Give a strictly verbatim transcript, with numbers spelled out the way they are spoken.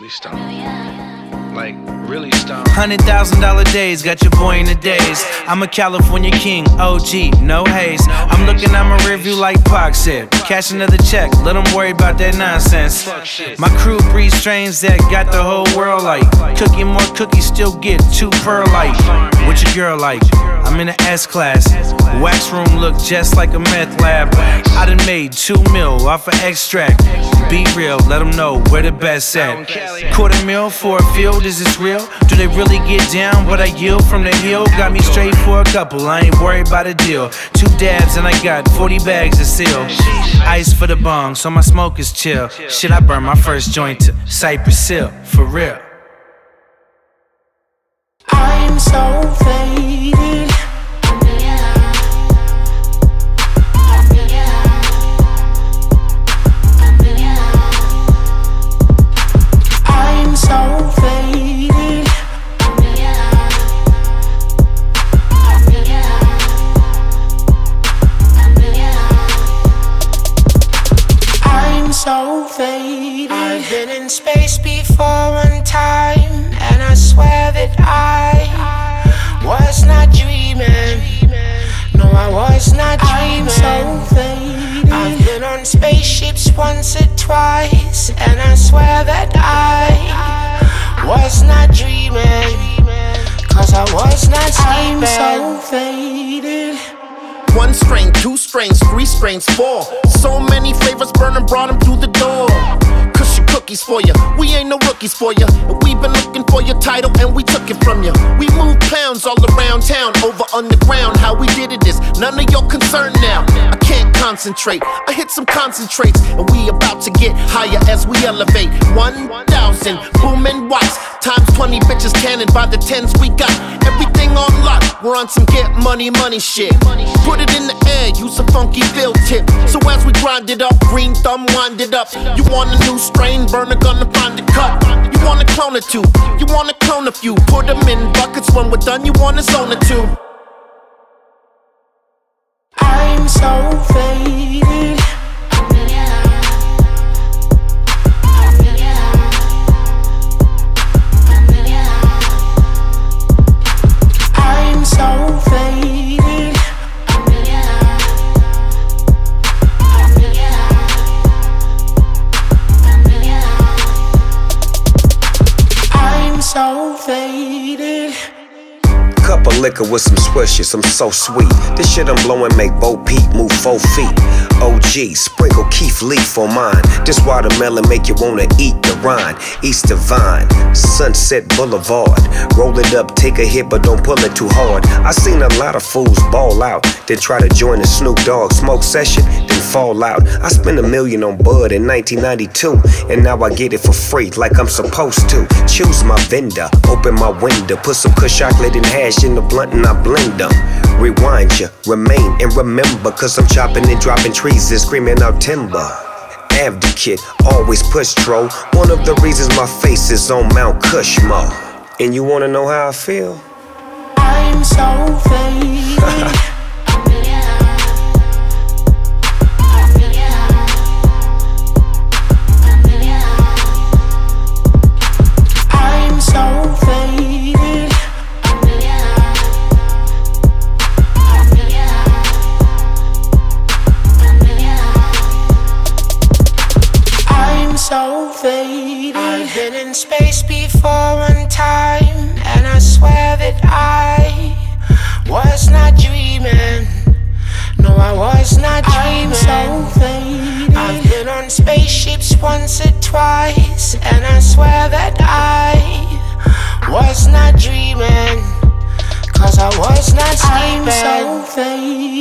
really stoned. Like, really stoned. Hundred thousand dollar days, got your boy in the days. I'm a California king, O G, no haze. I'm looking at my rearview like Pac said. Cash another check, let them worry about that nonsense. My crew breeds strains that got the whole world like. Cooking more cookies, still get two perlite. What your girl like? I'm in the S class. Wax room look just like a meth lab. I done made two mil off of extract. Be real, let them know where the best at. Quarter mil for a field, is this real? Do they really get down what I yield from the hill? Got me straight for a couple, I ain't worried about a deal. Two dabs and I got forty bags of seal. Ice for the bong, so my smoke is chill. Shit, I burn my first joint to Cypress Hill, for real. I'm so faded. I'm so faded. I'm so faded. I've been in space before one time, and I swear that I was not dreaming. No, I was not dreaming. I'm so faded. I've been on spaceships once or twice, and I swear that I was not dreaming. Cause I was not sleeping. I'm so faded. One strain, two strains, three strains, four. So many flavors, burn and brought them through the door. Cushy cookies for ya, we ain't no rookies for ya. We've been looking for your title and we took it from ya. We moved pounds all around town, over underground. How we did it is none of your concern now. I can't concentrate, I hit some concentrates, and we about to get higher as we elevate. One thousand booming watts, times twenty bitches cannon by the tens we got. Everything on lock, we're on some get money, money shit. Put it in the air, use a funky field tip. So as we grind it up, green thumb wind it up. You want a new strain, burner gonna find a cut. You wanna clone a two, you wanna clone a few. Put them in buckets, when we're done you wanna zone a two. I'm so faded. I'm so faded. I'm so faded. Cup of liquor with some swishes, I'm so sweet. This shit I'm blowing make Bo Peep move four feet. O G, sprinkle Keith Leaf on mine. This watermelon make you wanna eat the rind. Easter Vine, Sunset Boulevard. Roll it up, take a hit, but don't pull it too hard. I seen a lot of fools ball out, then try to join the Snoop Dogg smoke session, then fall out. I spent a million on bud in nineteen ninety-two, and now I get it for free like I'm supposed to. Choose my vendor, open my window, put some kush chocolate and hash in the blunt and I blend them. Rewind ya, remain and remember, cause I'm chopping and dropping trees and screaming out timber. Advocate, always push troll. One of the reasons my face is on Mount Cushmore. And you wanna know how I feel? I'm so faded. I'm so faded. I'm so faded. I've been in space before one time, and I swear that I was not dreaming. No, I was not dreaming. I'm so faded. I've been on spaceships once or twice, and I swear that I was not dreaming. Cause I was not sleeping. I'm so faded.